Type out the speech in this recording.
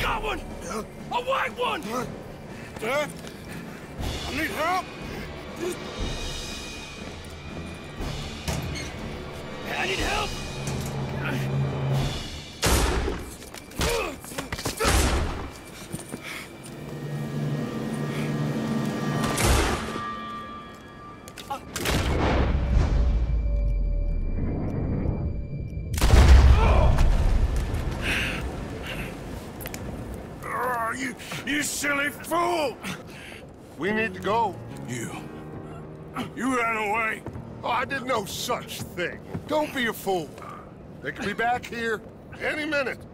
got one! A white one! Dad? I need help! I need help! You silly fool! We need to go. You ran away. Oh, I did no such thing. Don't be a fool. They could be back here any minute.